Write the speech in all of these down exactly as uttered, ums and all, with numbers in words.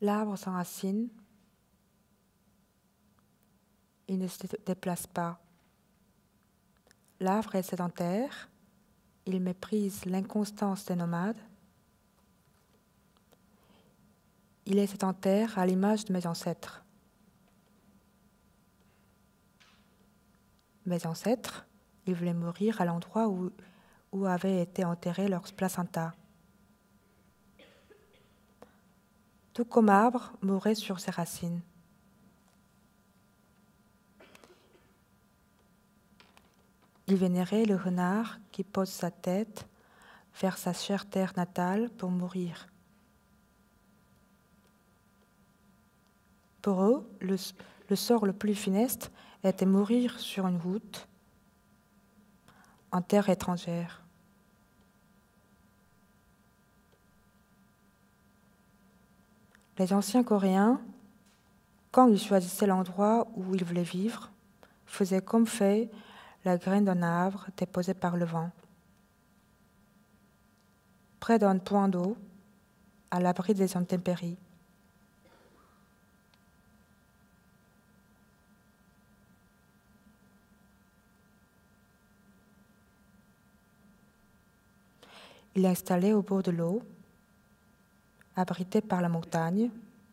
L'arbre s'enracine, il ne se déplace pas. L'arbre est sédentaire, il méprise l'inconstance des nomades. Il est sédentaire à l'image de mes ancêtres. Mes ancêtres, ils voulaient mourir à l'endroit où, où avait été enterré leur placenta. Tout comme arbre mourait sur ses racines. Ils vénéraient le renard qui pose sa tête vers sa chère terre natale pour mourir. Pour eux, le, le sort le plus funeste était mourir sur une route en terre étrangère. Les anciens Coréens, quand ils choisissaient l'endroit où ils voulaient vivre, faisaient comme fait la graine d'un arbre déposée par le vent, près d'un point d'eau, à l'abri des intempéries. Il est installé au bord de l'eau, abrité par la montagne,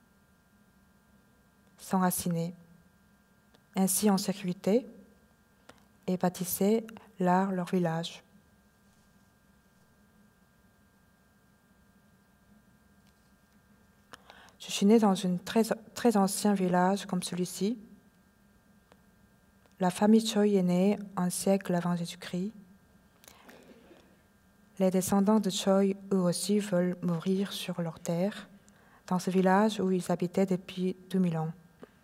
s'enraciner, ainsi en sécurité, et bâtissaient là leur village. Je suis née dans un très, très ancien village comme celui-ci. La famille Choi est née un siècle avant Jésus-Christ. Les descendants de Choi, eux aussi, veulent mourir sur leur terre, dans ce village où ils habitaient depuis deux mille ans.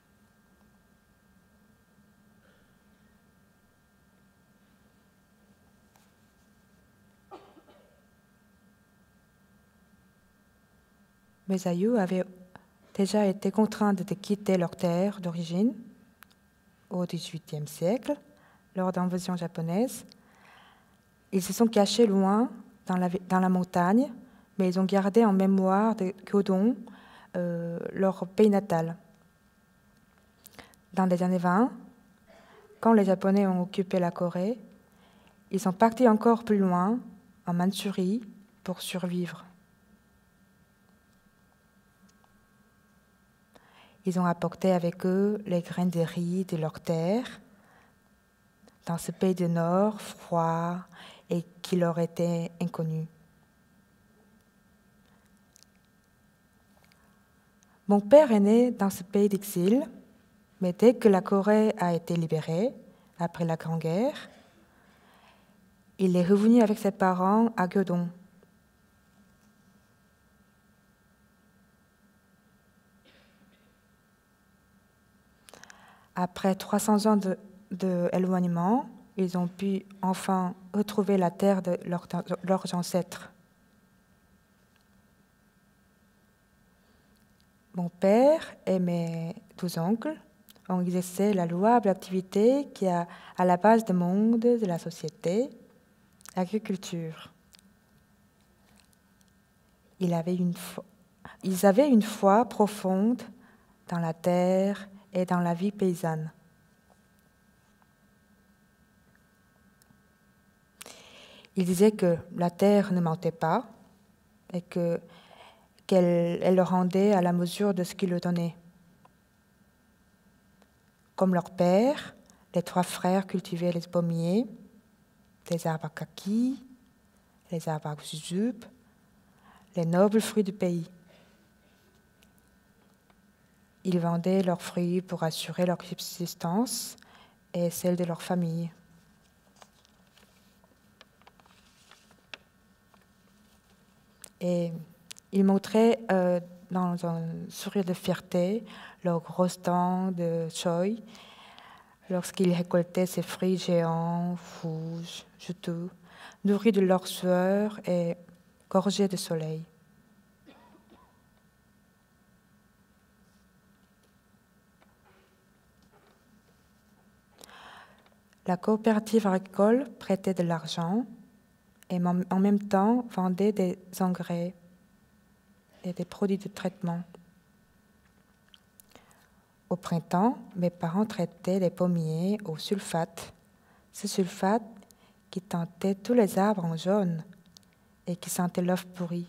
Mes aïeux avaient déjà été contraints de quitter leur terre d'origine au dix-huitième siècle, lors d'invasion japonaise. Ils se sont cachés loin dans la, dans la montagne, mais ils ont gardé en mémoire de Gyodong, euh, leur pays natal. Dans les années vingt, quand les Japonais ont occupé la Corée, ils sont partis encore plus loin, en Mandchourie, pour survivre. Ils ont apporté avec eux les graines de riz de leur terre, dans ce pays du Nord, froid, et qui leur était inconnu. Mon père est né dans ce pays d'exil, mais dès que la Corée a été libérée, après la Grande Guerre, il est revenu avec ses parents à Gyodong. Après trois cents ans de, de éloignement, ils ont pu enfin retrouver la terre de leur, leurs ancêtres. Mon père et mes deux oncles ont exercé la louable activité qui est à la base du monde de la société, l'agriculture. Ils avaient une foi, ils avaient une foi profonde dans la terre et dans la vie paysanne. Ils disaient que la terre ne mentait pas et que, qu'elle elle le rendait à la mesure de ce qu'il leur donnait. Comme leur père, les trois frères cultivaient les pommiers, les arbres à kaki, les arbres à jujube, les nobles fruits du pays. Ils vendaient leurs fruits pour assurer leur subsistance et celle de leur famille. Et ils montraient euh, dans un sourire de fierté leurs grosses dents de Choi lorsqu'ils récoltaient ces fruits géants, rouges, juteux, nourris de leur sueur et gorgés de soleil. La coopérative agricole prêtait de l'argent et en même temps vendait des engrais et des produits de traitement. Au printemps, mes parents traitaient les pommiers au sulfate. Ce sulfate qui teintait tous les arbres en jaune et qui sentait l'œuf pourri.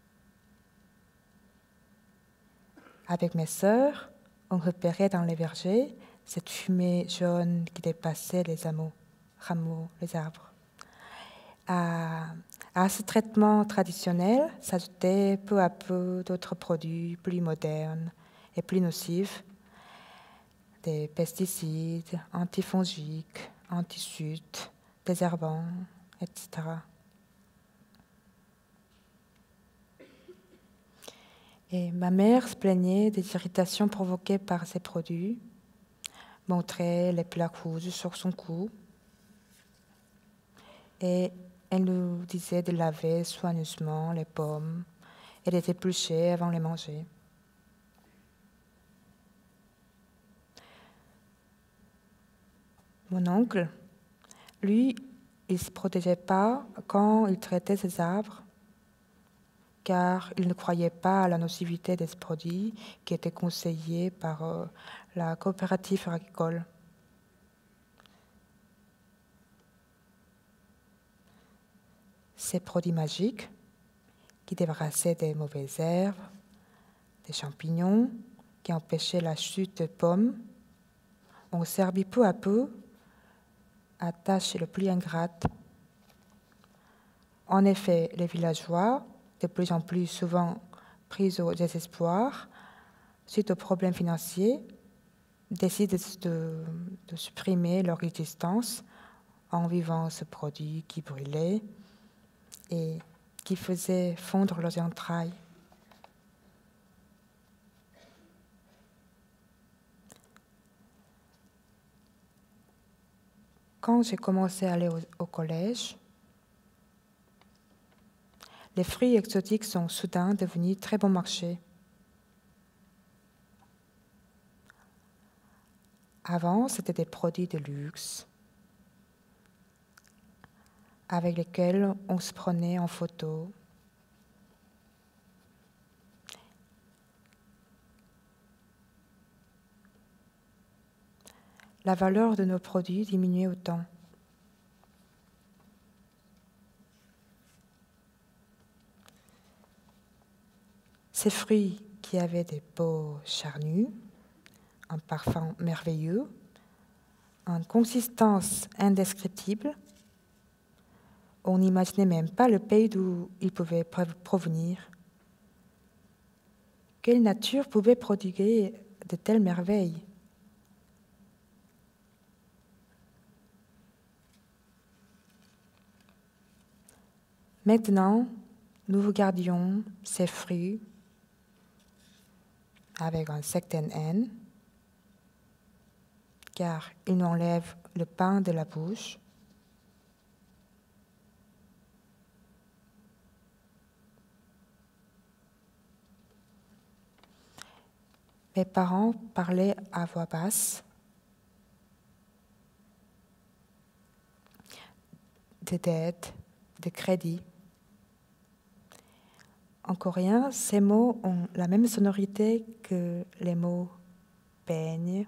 Avec mes sœurs, on repérait dans les vergers cette fumée jaune qui dépassait les rameaux, rameaux les arbres. À, à ce traitement traditionnel s'ajoutaient peu à peu d'autres produits plus modernes et plus nocifs, des pesticides, antifongiques, antisutes, désherbants, et cetera. Et ma mère se plaignait des irritations provoquées par ces produits, montrait les plaques rouges sur son cou, et elle nous disait de laver soigneusement les pommes et de les éplucher avant de les manger. Mon oncle, lui, il ne se protégeait pas quand il traitait ses arbres, car il ne croyait pas à la nocivité de ce produit qui était conseillé par euh, la coopérative agricole. Ces produits magiques qui débarrassaient des mauvaises herbes, des champignons, qui empêchaient la chute de pommes, ont servi peu à peu à tâche le plus ingrate. En effet, les villageois, de plus en plus souvent pris au désespoir suite aux problèmes financiers, décident de, de supprimer leur existence en vivant ce produit qui brûlait et qui faisait fondre leurs entrailles. Quand j'ai commencé à aller au, au collège, les fruits exotiques sont soudain devenus très bon marché. Avant, c'était des produits de luxe avec lesquels on se prenait en photo. La valeur de nos produits diminuait autant. Ces fruits qui avaient des peaux charnues, un parfum merveilleux, une consistance indescriptible, on n'imaginait même pas le pays d'où ils pouvaient provenir. Quelle nature pouvait prodiguer de telles merveilles? Maintenant, nous regardions ces fruits avec une certaine haine, car ils nous enlèvent le pain de la bouche. Mes parents parlaient à voix basse de dettes, de crédits. En coréen, ces mots ont la même sonorité que les mots peigne,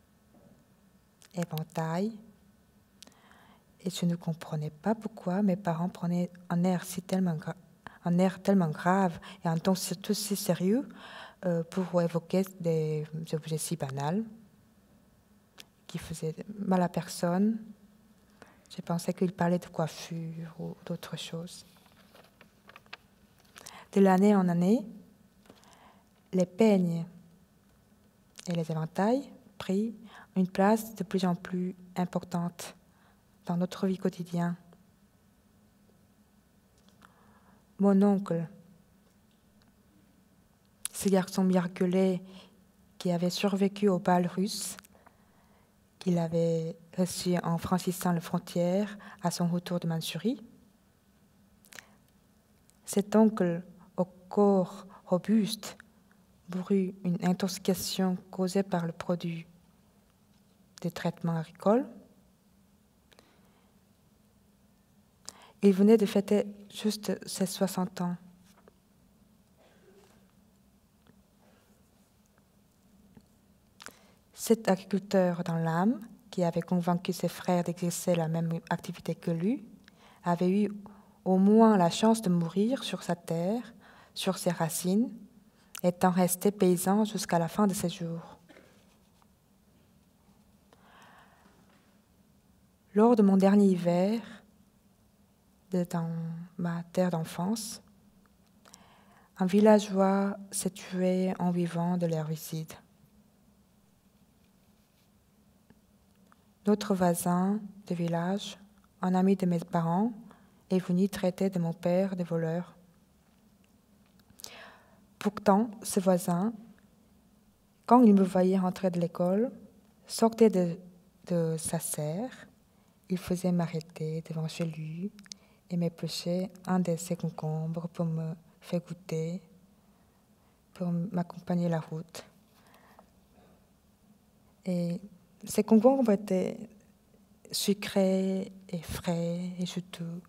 éventail. Et je ne comprenais pas pourquoi mes parents prenaient un air, si tellement, gra- un air tellement grave et un ton surtout si sérieux euh, pour évoquer des objets si banals qui faisaient mal à personne. Je pensais qu'ils parlaient de coiffure ou d'autres choses. De l'année en année, les peignes et les éventails pris une place de plus en plus importante dans notre vie quotidienne. Mon oncle, ce garçon miraculé qui avait survécu au bal russe, qu'il avait reçu en franchissant la frontière à son retour de Mandchourie, cet oncle au corps robuste mourut une intoxication causée par le produit des traitements agricoles. Il venait de fêter juste ses soixante ans. cet agriculteur dans l'âme, qui avait convaincu ses frères d'exercer la même activité que lui, avait eu au moins la chance de mourir sur sa terre, sur ses racines, étant resté paysan jusqu'à la fin de ses jours. Lors de mon dernier hiver, dans ma terre d'enfance, un villageois s'est tué en vivant de l'herbicide. Notre voisin de village, un ami de mes parents, est venu traiter de mon père de voleur. Pourtant, ce voisin, quand il me voyait rentrer de l'école, sortait de, de sa serre, il faisait m'arrêter devant chez lui et m'épluchait un de ses concombres pour me faire goûter, pour m'accompagner la route. Et ces concombres étaient sucrés et frais et juteux.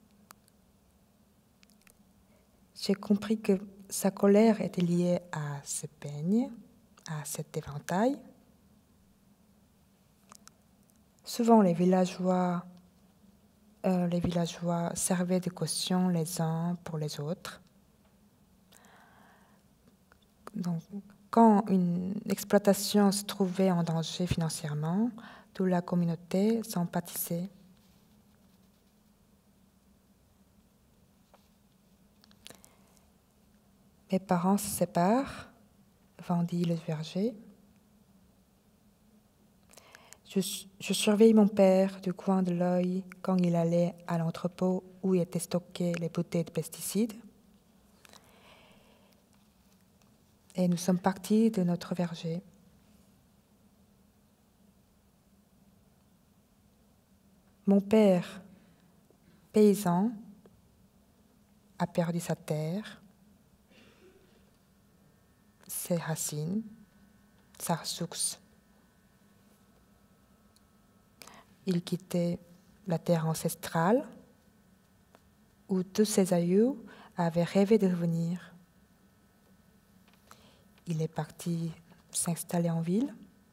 J'ai compris que sa colère était liée à ce peigne, à cet éventail. Souvent, les villageois, euh, les villageois servaient de caution les uns pour les autres. Donc, quand une exploitation se trouvait en danger financièrement, toute la communauté s'en pâtissait. Mes parents se séparent, vendit le verger. Je, je surveille mon père du coin de l'œil quand il allait à l'entrepôt où étaient stockées les bouteilles de pesticides. Et nous sommes partis de notre verger. Mon père, paysan, a perdu sa terre, ses racines, sa source. Il quittait la terre ancestrale où tous ses aïeux avaient rêvé de revenir. Il est parti s'installer en ville.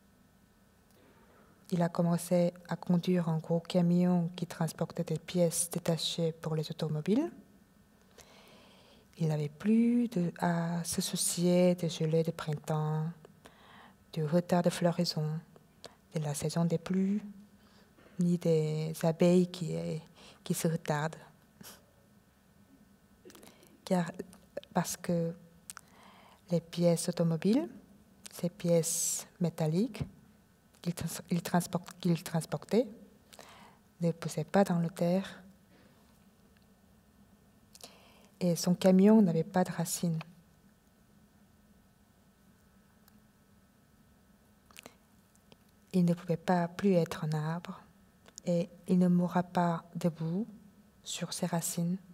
Il a commencé à conduire un gros camion qui transportait des pièces détachées pour les automobiles. Il n'avait plus de, à se soucier des gelées de printemps, du retard de floraison, de la saison des pluies, ni des abeilles qui, qui se retardent. Car, parce que les pièces automobiles, ces pièces métalliques qu'il il transport, qu'il transportait, ne poussaient pas dans la terre. Et son camion n'avait pas de racines. Il ne pouvait pas plus être un arbre et il ne mourra pas debout sur ses racines.